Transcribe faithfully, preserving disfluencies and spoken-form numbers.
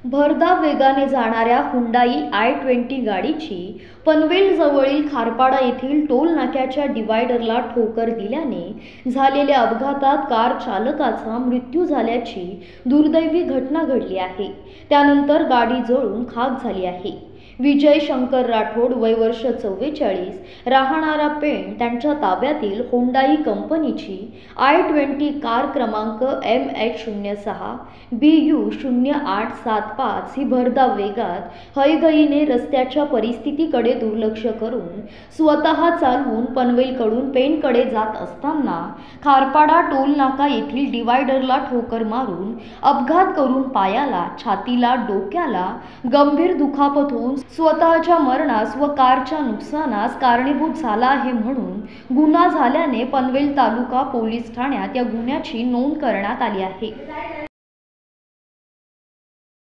भरधाव वेगाने जाणाऱ्या हुंडाई आय ट्वेंटी गाडीची पनवेल जवळील खारपाडा येथील टोल नाक्याच्या डिवायडरला ठोकर दिल्याने झालेल्या अपघातात कार चालकाचा मृत्यू झाल्याची दुर्दैवी घटना घडली आहे। त्यानंतर गाडी जळून खाक झाली आहे। विजय शंकर राठोड वय वर्ष चव्वेचाळीस राहणारा पेण त्यांच्या ताब्यातील हुंडाई कंपनीची आय ट्वेंटी कार क्रमांक एम एच शून्य सहा बी यू शून्य आठ सात पाच ही भरधाव वेगात हयगईने रस्त्याच्या परिस्थितीकडे दुर्लक्ष करून स्वतः चालवून पनवेलकडून पेणकडे जात असताना खारपाडा टोल नाका येथील डिवायडरला ठोकर मारून अपघात करून पायाला, छातीला, डोक्याला गंभीर दुखापत होऊन स्वतःच्या मरणास व कारच्या नुकसानास कारणीभूत झाला आहे म्हणून गुन्हा झाल्याने पनवेल तालुका पोलीस ठाण्यात या गुन्ह्याची नोंद करण्यात आली आहे।